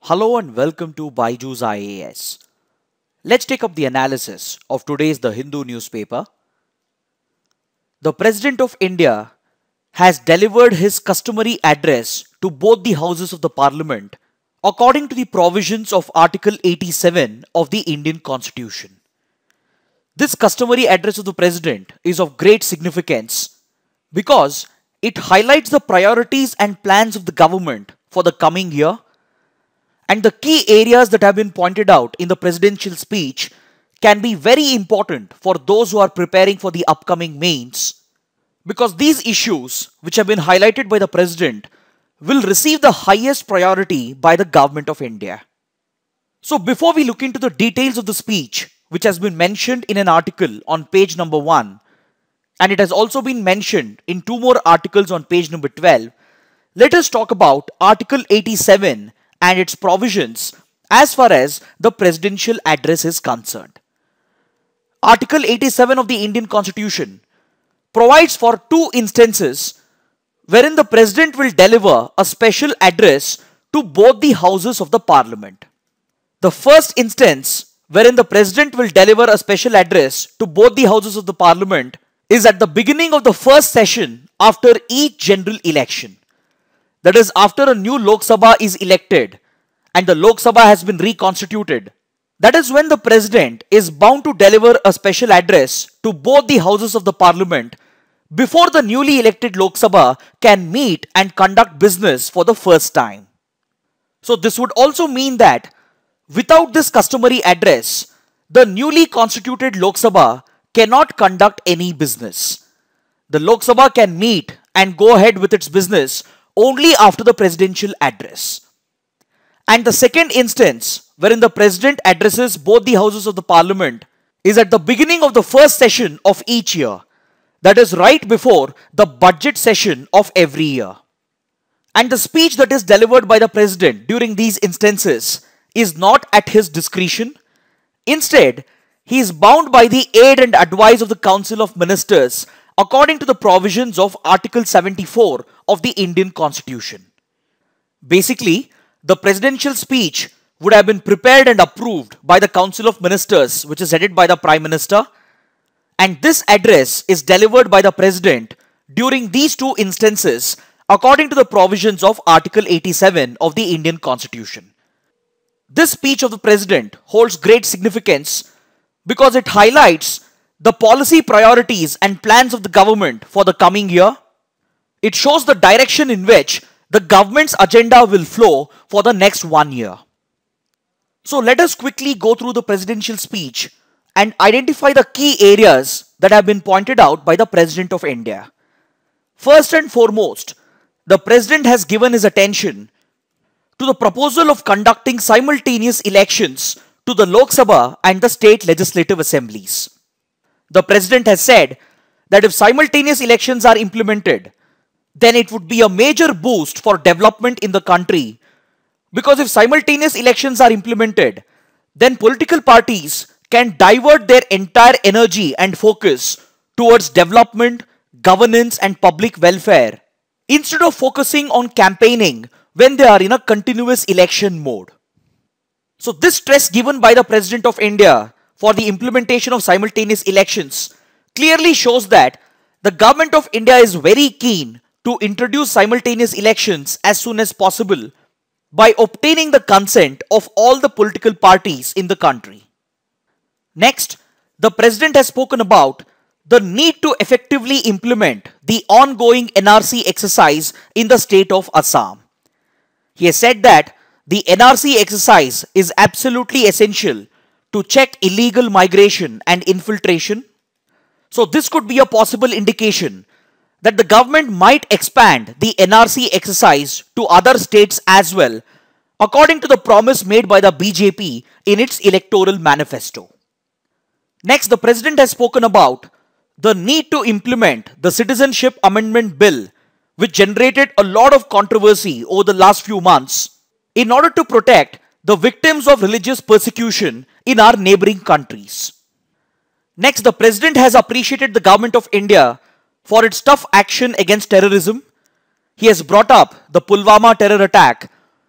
Hello and welcome to BYJU'S IAS. Let's take up the analysis of today's The Hindu newspaper. The President of India has delivered his customary address to both the houses of the Parliament according to the provisions of Article 87 of the Indian Constitution. This customary address of the President is of great significance because it highlights the priorities and plans of the government for the coming year. And the key areas that have been pointed out in the presidential speech can be very important for those who are preparing for the upcoming mains, because these issues which have been highlighted by the President will receive the highest priority by the Government of India. So before we look into the details of the speech, which has been mentioned in an article on page number 1, and it has also been mentioned in 2 more articles on page number 12, let us talk about Article 87 and its provisions as far as the presidential address is concerned. Article 87 of the Indian Constitution provides for 2 instances wherein the President will deliver a special address to both the houses of the Parliament. The first instance wherein the President will deliver a special address to both the houses of the Parliament is at the beginning of the first session after each general election. That is, after a new Lok Sabha is elected and the Lok Sabha has been reconstituted. That is when the President is bound to deliver a special address to both the houses of the Parliament before the newly elected Lok Sabha can meet and conduct business for the first time. So this would also mean that without this customary address, the newly constituted Lok Sabha cannot conduct any business. The Lok Sabha can meet and go ahead with its business only after the presidential address. And the second instance wherein the President addresses both the houses of the Parliament is at the beginning of the first session of each year. That is right before the budget session of every year. And the speech that is delivered by the President during these instances is not at his discretion. Instead, he is bound by the aid and advice of the Council of Ministers according to the provisions of Article 74 of the Indian Constitution. Basically, the presidential speech would have been prepared and approved by the Council of Ministers, which is headed by the Prime Minister, and this address is delivered by the President during these 2 instances according to the provisions of Article 87 of the Indian Constitution. This speech of the President holds great significance because it highlights the policy priorities and plans of the government for the coming year. It shows the direction in which the government's agenda will flow for the next 1 year. So let us quickly go through the presidential speech and identify the key areas that have been pointed out by the President of India. First and foremost, the President has given his attention to the proposal of conducting simultaneous elections to the Lok Sabha and the state legislative assemblies. The President has said that if simultaneous elections are implemented, then it would be a major boost for development in the country, because if simultaneous elections are implemented, then political parties can divert their entire energy and focus towards development, governance and public welfare instead of focusing on campaigning when they are in a continuous election mode. So this stress given by the President of India for the implementation of simultaneous elections clearly shows that the Government of India is very keen to introduce simultaneous elections as soon as possible by obtaining the consent of all the political parties in the country. Next, the President has spoken about the need to effectively implement the ongoing NRC exercise in the state of Assam. He has said that the NRC exercise is absolutely essential to check illegal migration and infiltration. So this could be a possible indication that the government might expand the NRC exercise to other states as well, according to the promise made by the BJP in its electoral manifesto. Next, the President has spoken about the need to implement the Citizenship Amendment Bill, which generated a lot of controversy over the last few months, in order to protect the victims of religious persecution in our neighboring countries. Next, the President has appreciated the Government of India for its tough action against terrorism. He has brought up the Pulwama terror attack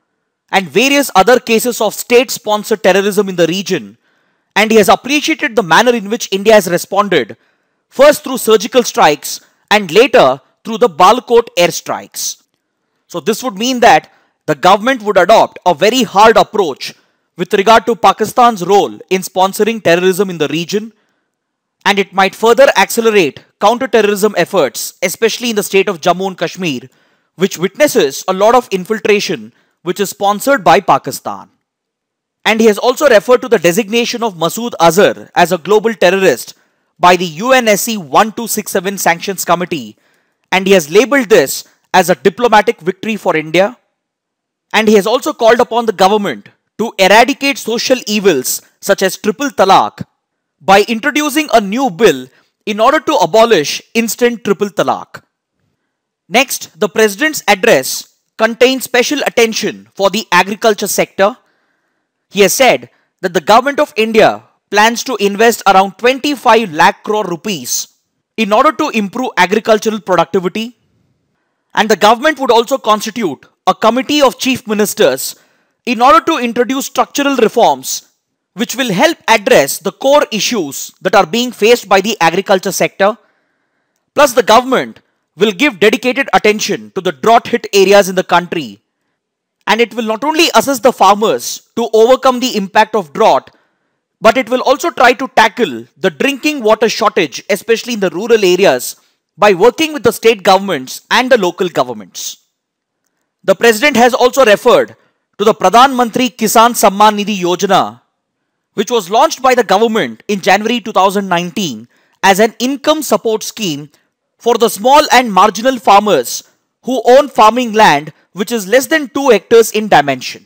and various other cases of state-sponsored terrorism in the region, and he has appreciated the manner in which India has responded, first through surgical strikes and later through the Balakot airstrikes. So this would mean that the government would adopt a very hard approach with regard to Pakistan's role in sponsoring terrorism in the region, and it might further accelerate counter-terrorism efforts, especially in the state of Jammu and Kashmir, which witnesses a lot of infiltration which is sponsored by Pakistan. And he has also referred to the designation of Masood Azhar as a global terrorist by the UNSC 1267 Sanctions Committee, and he has labelled this as a diplomatic victory for India. And he has also called upon the government to eradicate social evils such as triple talaq by introducing a new bill in order to abolish instant triple talaq. Next, the President's address contains special attention for the agriculture sector. He has said that the Government of India plans to invest around 25 lakh crore rupees in order to improve agricultural productivity, and the government would also constitute a committee of chief ministers in order to introduce structural reforms which will help address the core issues that are being faced by the agriculture sector. Plus, the government will give dedicated attention to the drought-hit areas in the country, and it will not only assist the farmers to overcome the impact of drought, but it will also try to tackle the drinking water shortage, especially in the rural areas, by working with the state governments and the local governments. The President has also referred to the Pradhan Mantri Kisan Samman Nidhi Yojana, which was launched by the government in January 2019 as an income support scheme for the small and marginal farmers who own farming land which is less than 2 hectares in dimension.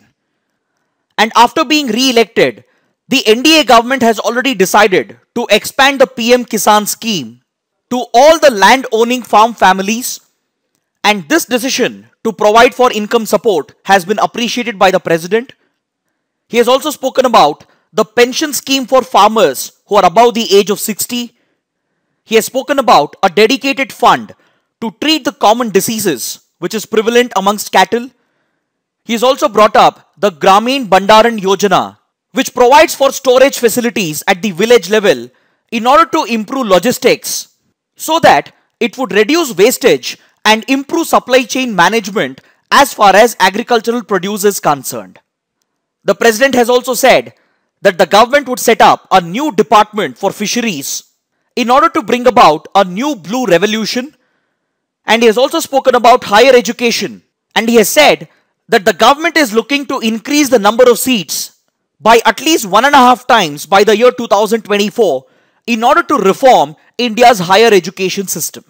And after being re-elected, the NDA government has already decided to expand the PM Kisan scheme to all the land-owning farm families, and this decision to provide for income support has been appreciated by the President. He has also spoken about the pension scheme for farmers who are above the age of 60. He has spoken about a dedicated fund to treat the common diseases which is prevalent amongst cattle. He has also brought up the Gramin Bandaran Yojana, which provides for storage facilities at the village level in order to improve logistics so that it would reduce wastage and improve supply chain management as far as agricultural produce is concerned. The President has also said that the government would set up a new department for fisheries in order to bring about a new blue revolution, and he has also spoken about higher education, and he has said that the government is looking to increase the number of seats by at least 1.5 times by the year 2024 in order to reform India's higher education system.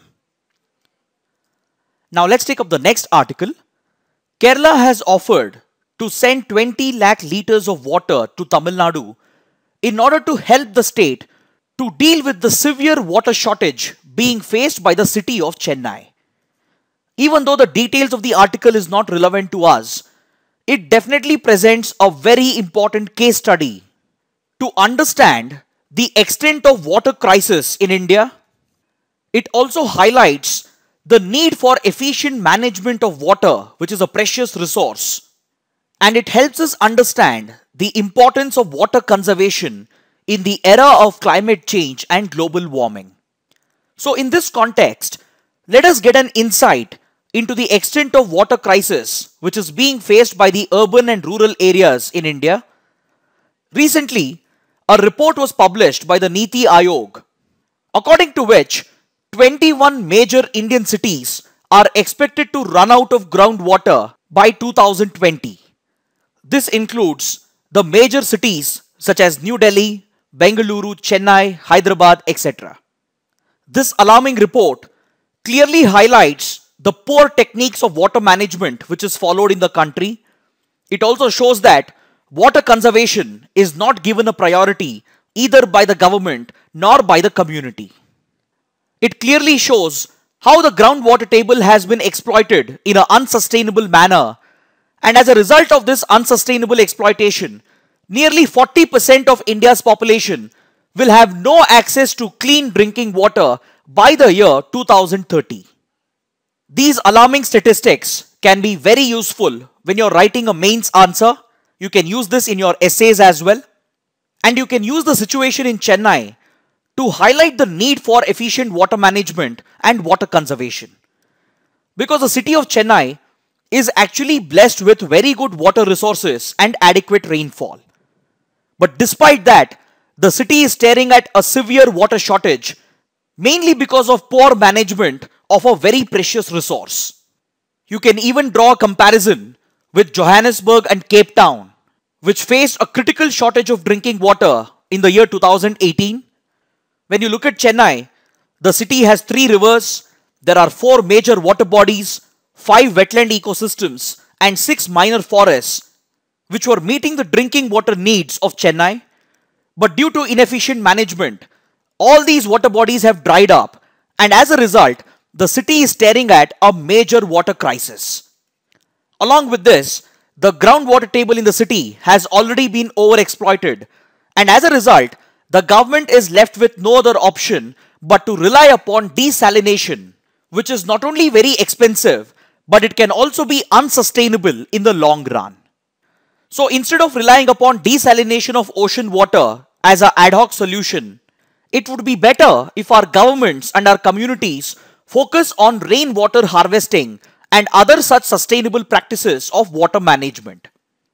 Now let's take up the next article. Kerala has offered to send 20 lakh litres of water to Tamil Nadu in order to help the state to deal with the severe water shortage being faced by the city of Chennai. Even though the details of the article is not relevant to us, it definitely presents a very important case study to understand the extent of water crisis in India. It also highlights the need for efficient management of water, which is a precious resource, and it helps us understand the importance of water conservation in the era of climate change and global warming. So in this context, let us get an insight into the extent of water crisis which is being faced by the urban and rural areas in India. Recently, a report was published by the Niti Aayog, according to which 21 major Indian cities are expected to run out of groundwater by 2020. This includes the major cities such as New Delhi, Bengaluru, Chennai, Hyderabad, etc. This alarming report clearly highlights the poor techniques of water management which is followed in the country. It also shows that water conservation is not given a priority either by the government nor by the community. It clearly shows how the groundwater table has been exploited in an unsustainable manner, and as a result of this unsustainable exploitation, nearly 40% of India's population will have no access to clean drinking water by the year 2030. These alarming statistics can be very useful when you're writing a mains answer. You can use this in your essays as well. And you can use the situation in Chennai to highlight the need for efficient water management and water conservation. Because the city of Chennai is actually blessed with very good water resources and adequate rainfall. But despite that, the city is staring at a severe water shortage, mainly because of poor management of a very precious resource. You can even draw a comparison with Johannesburg and Cape Town, which faced a critical shortage of drinking water in the year 2018. When you look at Chennai, the city has 3 rivers, there are 4 major water bodies, 5 wetland ecosystems, and 6 minor forests, which were meeting the drinking water needs of Chennai. But due to inefficient management, all these water bodies have dried up, and as a result, the city is staring at a major water crisis. Along with this, the groundwater table in the city has already been overexploited, and as a result, the government is left with no other option but to rely upon desalination, which is not only very expensive, but it can also be unsustainable in the long run. So instead of relying upon desalination of ocean water as an ad hoc solution, it would be better if our governments and our communities focus on rainwater harvesting and other such sustainable practices of water management.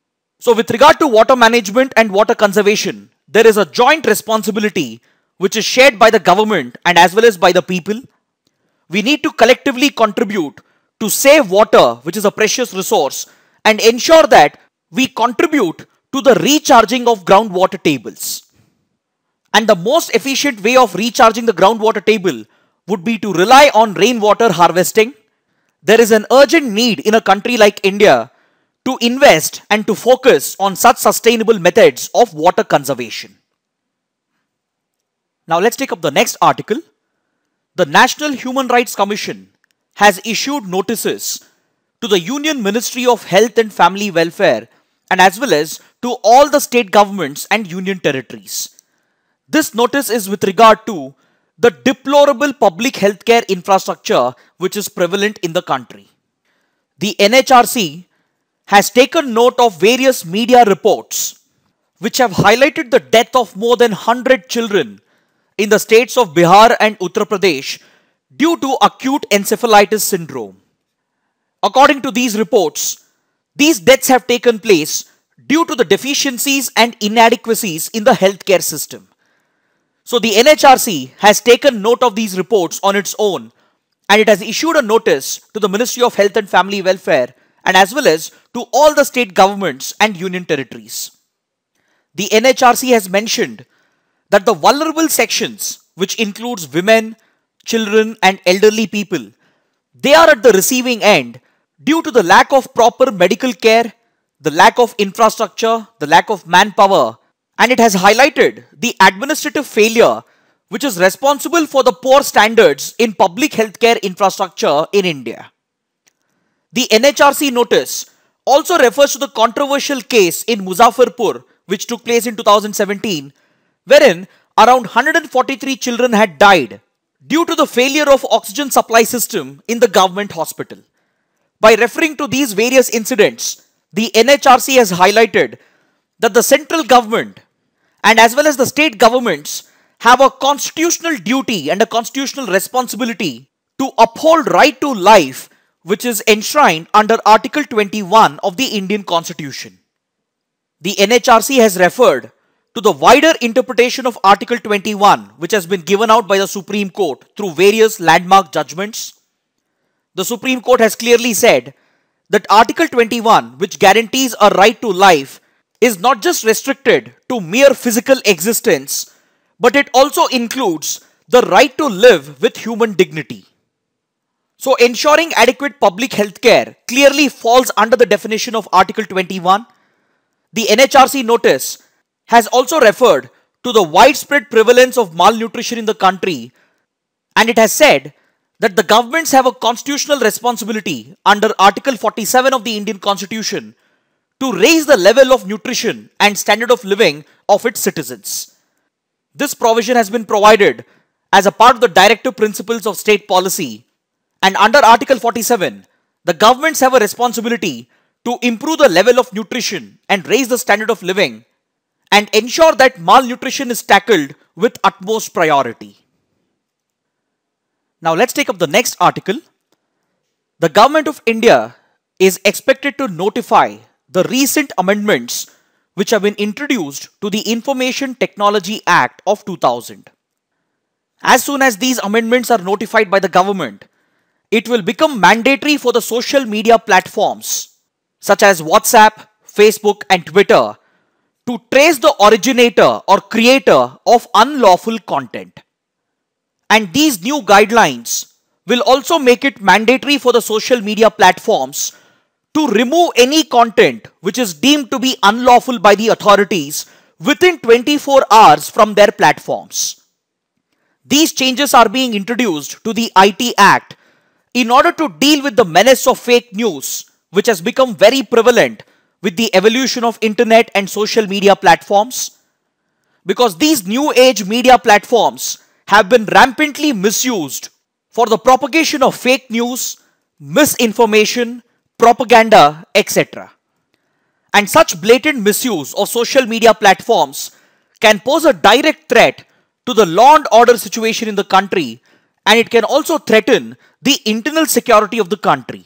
So with regard to water management and water conservation, there is a joint responsibility which is shared by the government and as well as by the people. We need to collectively contribute to save water, which is a precious resource, and ensure that we contribute to the recharging of groundwater tables. And the most efficient way of recharging the groundwater table would be to rely on rainwater harvesting. There is an urgent need in a country like India to invest and to focus on such sustainable methods of water conservation. Now let's take up the next article. The National Human Rights Commission has issued notices to the Union Ministry of Health and Family Welfare and as well as to all the state governments and union territories. This notice is with regard to the deplorable public healthcare infrastructure which is prevalent in the country. The NHRC has taken note of various media reports which have highlighted the death of more than 100 children in the states of Bihar and Uttar Pradesh due to acute encephalitis syndrome. According to these reports, these deaths have taken place due to the deficiencies and inadequacies in the healthcare system. So the NHRC has taken note of these reports on its own, and it has issued a notice to the Ministry of Health and Family Welfare and as well as to all the state governments and union territories. The NHRC has mentioned that the vulnerable sections, which includes women, children and elderly people, they are at the receiving end due to the lack of proper medical care, the lack of infrastructure, the lack of manpower, and it has highlighted the administrative failure which is responsible for the poor standards in public healthcare infrastructure in India. The NHRC notice also refers to the controversial case in Muzaffarpur which took place in 2017, wherein around 143 children had died due to the failure of oxygen supply system in the government hospital. By referring to these various incidents, the NHRC has highlighted that the central government and as well as the state governments have a constitutional duty and a constitutional responsibility to uphold right to life, which is enshrined under Article 21 of the Indian Constitution. The NHRC has referred to the wider interpretation of Article 21, which has been given out by the Supreme Court through various landmark judgments. The Supreme Court has clearly said that Article 21, which guarantees a right to life, is not just restricted to mere physical existence, but it also includes the right to live with human dignity. So ensuring adequate public health care clearly falls under the definition of Article 21. The NHRC notice has also referred to the widespread prevalence of malnutrition in the country, and it has said that the governments have a constitutional responsibility under Article 47 of the Indian Constitution to raise the level of nutrition and standard of living of its citizens. This provision has been provided as a part of the directive principles of state policy, and under Article 47, the governments have a responsibility to improve the level of nutrition and raise the standard of living and ensure that malnutrition is tackled with utmost priority. Now let's take up the next article. The Government of India is expected to notify the recent amendments which have been introduced to the Information Technology Act of 2000. As soon as these amendments are notified by the government, it will become mandatory for the social media platforms such as WhatsApp, Facebook and Twitter to trace the originator or creator of unlawful content. And these new guidelines will also make it mandatory for the social media platforms to remove any content which is deemed to be unlawful by the authorities within 24 hours from their platforms. These changes are being introduced to the IT Act in order to deal with the menace of fake news, which has become very prevalent with the evolution of internet and social media platforms. Because these new age media platforms have been rampantly misused for the propagation of fake news, misinformation, propaganda, etc. And such blatant misuse of social media platforms can pose a direct threat to the law and order situation in the country, and it can also threaten the internal security of the country.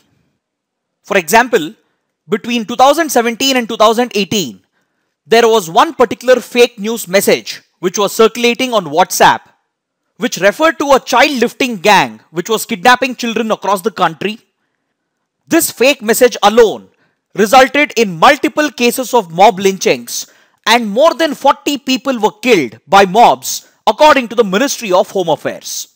For example, between 2017 and 2018, there was one particular fake news message which was circulating on WhatsApp, which referred to a child lifting gang which was kidnapping children across the country. This fake message alone resulted in multiple cases of mob lynchings, and more than 40 people were killed by mobs, according to the Ministry of Home Affairs.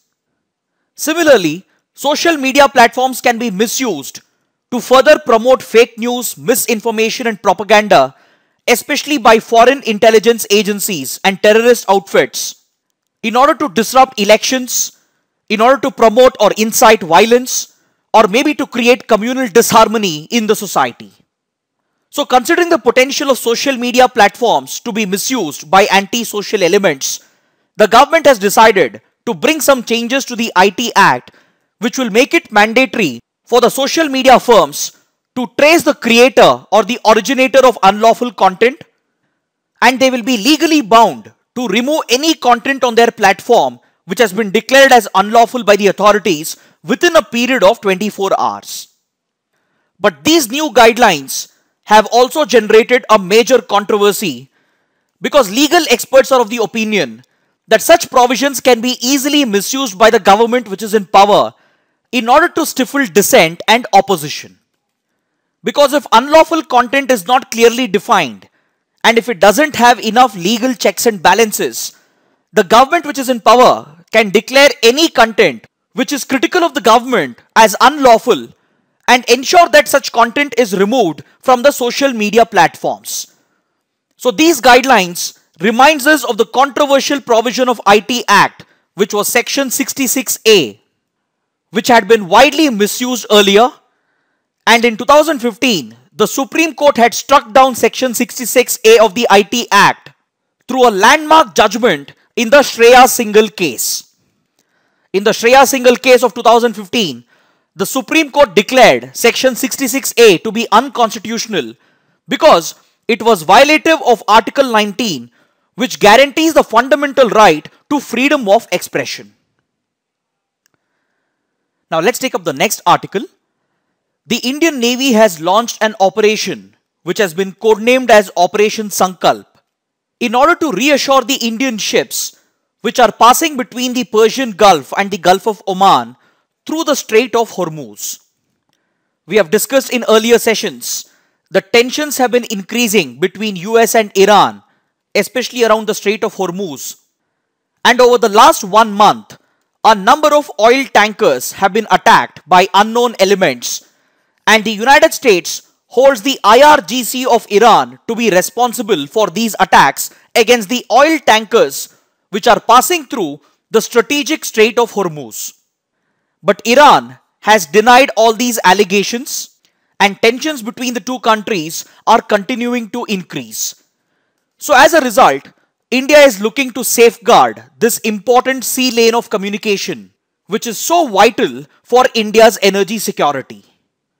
Similarly, social media platforms can be misused to further promote fake news, misinformation and propaganda, especially by foreign intelligence agencies and terrorist outfits, in order to disrupt elections, in order to promote or incite violence, or maybe to create communal disharmony in the society. So considering the potential of social media platforms to be misused by anti-social elements, the government has decided to bring some changes to the IT Act which will make it mandatory for the social media firms to trace the creator or the originator of unlawful content, and they will be legally bound to remove any content on their platform which has been declared as unlawful by the authorities within a period of 24 hours. But these new guidelines have also generated a major controversy because legal experts are of the opinion that such provisions can be easily misused by the government which is in power in order to stifle dissent and opposition. Because if unlawful content is not clearly defined, and if it doesn't have enough legal checks and balances, the government which is in power can declare any content which is critical of the government as unlawful and ensure that such content is removed from the social media platforms. So these guidelines reminds us of the controversial provision of IT Act, which was Section 66A, which had been widely misused earlier, and in 2015, the Supreme Court had struck down Section 66A of the IT Act through a landmark judgment in the Shreya Singhal case. In the Shreya Singhal case of 2015, the Supreme Court declared Section 66A to be unconstitutional because it was violative of Article 19, which guarantees the fundamental right to freedom of expression. Now let's take up the next article. The Indian Navy has launched an operation which has been codenamed as Operation Sankalp in order to reassure the Indian ships which are passing between the Persian Gulf and the Gulf of Oman through the Strait of Hormuz. We have discussed in earlier sessions that tensions have been increasing between US and Iran, especially around the Strait of Hormuz. And over the last 1 month, a number of oil tankers have been attacked by unknown elements, and the United States holds the IRGC of Iran to be responsible for these attacks against the oil tankers which are passing through the strategic Strait of Hormuz. But Iran has denied all these allegations, and tensions between the two countries are continuing to increase. So as a result, India is looking to safeguard this important sea lane of communication, which is so vital for India's energy security.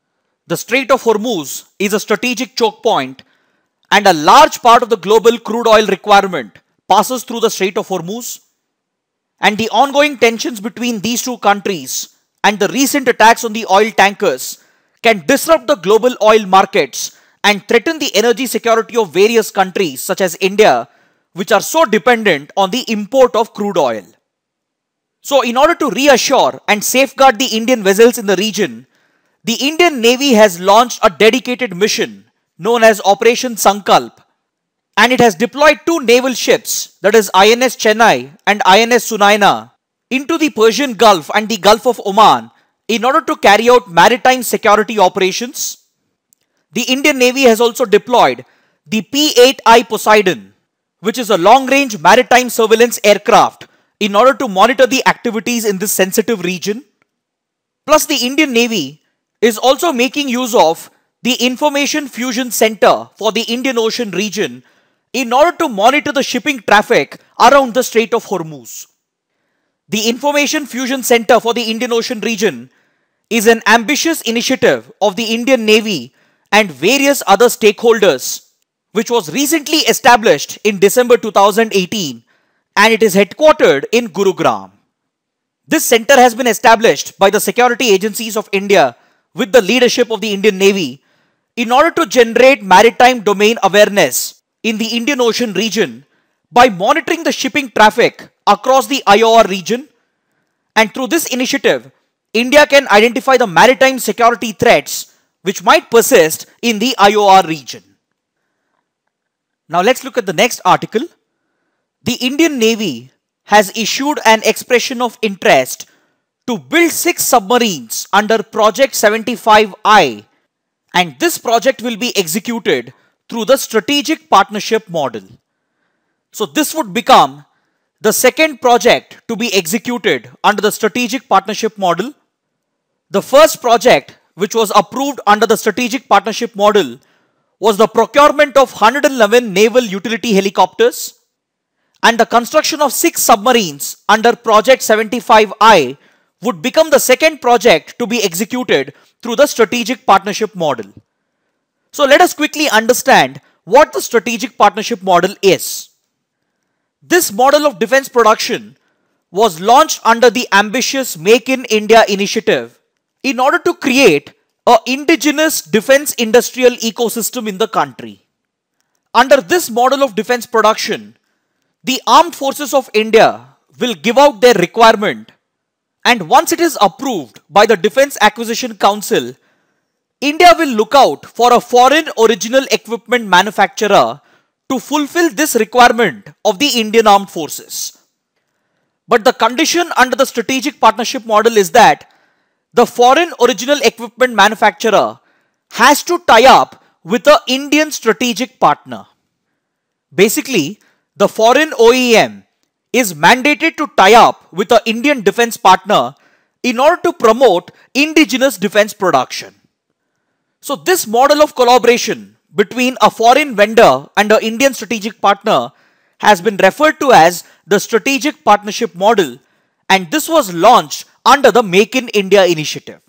The Strait of Hormuz is a strategic choke point, and a large part of the global crude oil requirement passes through the Strait of Hormuz. And the ongoing tensions between these two countries and the recent attacks on the oil tankers can disrupt the global oil markets and threaten the energy security of various countries such as India, which are so dependent on the import of crude oil. So in order to reassure and safeguard the Indian vessels in the region, the Indian Navy has launched a dedicated mission known as Operation Sankalp, and it has deployed two naval ships, that is INS Chennai and INS Sunaina, into the Persian Gulf and the Gulf of Oman in order to carry out maritime security operations. The Indian Navy has also deployed the P-8I Poseidon, which is a long-range maritime surveillance aircraft, in order to monitor the activities in this sensitive region. Plus, the Indian Navy is also making use of the Information Fusion Center for the Indian Ocean region in order to monitor the shipping traffic around the Strait of Hormuz. The Information Fusion Center for the Indian Ocean region is an ambitious initiative of the Indian Navy and various other stakeholders, which was recently established in December 2018, and it is headquartered in Gurugram. This center has been established by the security agencies of India with the leadership of the Indian Navy in order to generate maritime domain awareness in the Indian Ocean region by monitoring the shipping traffic across the IOR region. And through this initiative, India can identify the maritime security threats which might persist in the IOR region. Now let's look at the next article. The Indian Navy has issued an expression of interest to build 6 submarines under Project 75I, and this project will be executed through the strategic partnership model. So this would become the second project to be executed under the strategic partnership model. The first project, which was approved under the strategic partnership model, was the procurement of 111 naval utility helicopters, and the construction of 6 submarines under Project 75I would become the second project to be executed through the strategic partnership model. So let us quickly understand what the strategic partnership model is. This model of defense production was launched under the ambitious Make in India initiative in order to create an indigenous defense industrial ecosystem in the country. Under this model of defense production, the armed forces of India will give out their requirement, and once it is approved by the Defense Acquisition Council, India will look out for a foreign original equipment manufacturer to fulfill this requirement of the Indian armed forces. But the condition under the strategic partnership model is that the foreign original equipment manufacturer has to tie up with an Indian strategic partner. Basically, the foreign OEM is mandated to tie up with an Indian defense partner in order to promote indigenous defense production. So this model of collaboration between a foreign vendor and an Indian strategic partner has been referred to as the strategic partnership model, and this was launched under the Make in India initiative.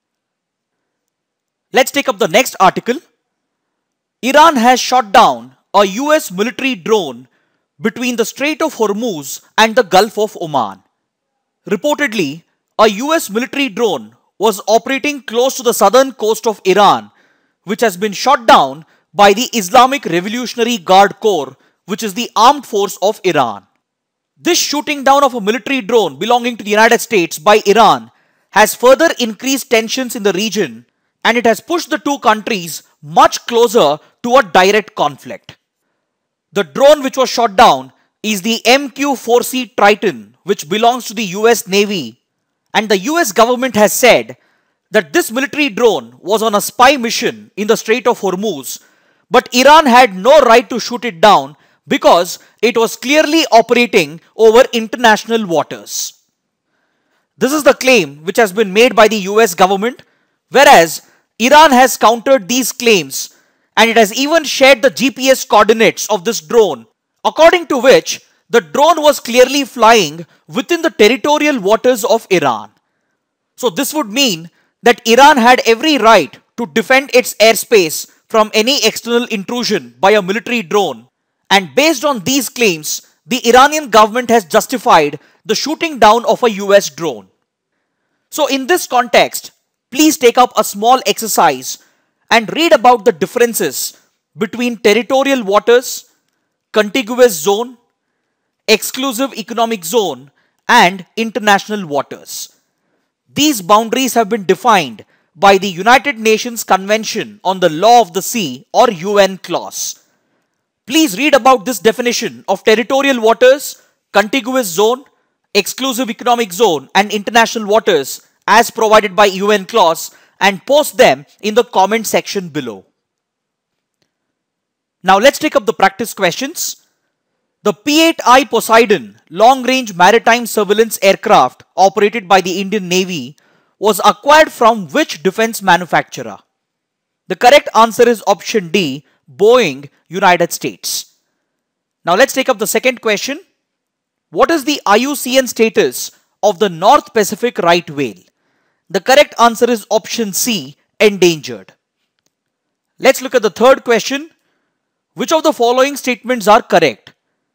Let's take up the next article. Iran has shot down a US military drone between the Strait of Hormuz and the Gulf of Oman. Reportedly, a US military drone was operating close to the southern coast of Iran, which has been shot down by the Islamic Revolutionary Guard Corps, which is the armed force of Iran. This shooting down of a military drone belonging to the United States by Iran has further increased tensions in the region, and it has pushed the two countries much closer to a direct conflict. The drone which was shot down is the MQ-4C Triton, which belongs to the US Navy, and the US government has said that this military drone was on a spy mission in the Strait of Hormuz, but Iran had no right to shoot it down because it was clearly operating over international waters. This is the claim which has been made by the US government, whereas Iran has countered these claims, and it has even shared the GPS coordinates of this drone, according to which the drone was clearly flying within the territorial waters of Iran. So this would mean that Iran had every right to defend its airspace from any external intrusion by a military drone. And based on these claims, the Iranian government has justified the shooting down of a US drone. So in this context, please take up a small exercise and read about the differences between territorial waters, contiguous zone, exclusive economic zone, and international waters. These boundaries have been defined by the United Nations Convention on the Law of the Sea, or UN clause. Please read about this definition of territorial waters, contiguous zone, exclusive economic zone, and international waters as provided by UN clause and post them in the comment section below. Now let's take up the practice questions. The P-8I Poseidon long-range maritime surveillance aircraft operated by the Indian Navy was acquired from which defense manufacturer? The correct answer is option D, Boeing, United States. Now let's take up the second question. What is the IUCN status of the North Pacific right whale? The correct answer is option C, endangered. Let's look at the third question. Which of the following statements are correct?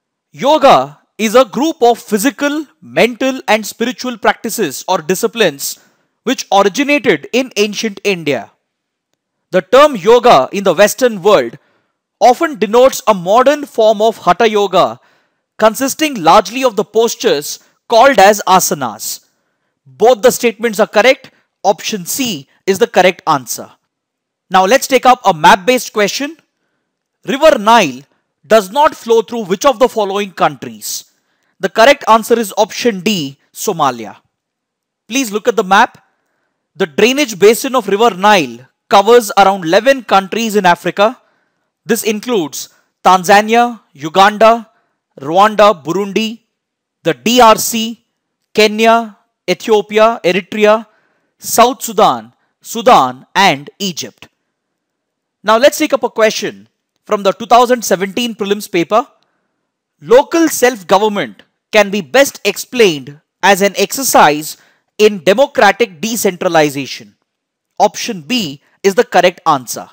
Yoga is a group of physical, mental, and spiritual practices or disciplines which originated in ancient India. The term yoga in the Western world often denotes a modern form of hatha yoga consisting largely of the postures called as asanas. Both the statements are correct. Option C is the correct answer. Now let's take up a map-based question. River Nile does not flow through which of the following countries? The correct answer is option D, Somalia. Please look at the map. The drainage basin of River Nile covers around 11 countries in Africa. This includes Tanzania, Uganda, Rwanda, Burundi, the DRC, Kenya, Ethiopia, Eritrea, South Sudan, Sudan, and Egypt. Now let's take up a question from the 2017 prelims paper. Local self-government can be best explained as an exercise in democratic decentralization. Option B is the correct answer.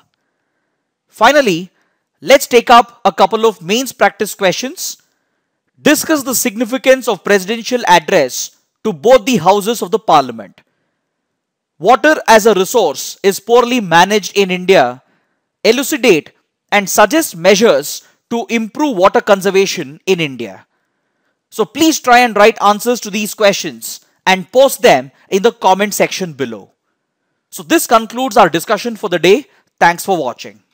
Finally, let's take up a couple of mains practice questions. Discuss the significance of presidential address to both the houses of the parliament. Water as a resource is poorly managed in India. Elucidate and suggest measures to improve water conservation in India. So please try and write answers to these questions and post them in the comment section below. So this concludes our discussion for the day. Thanks for watching.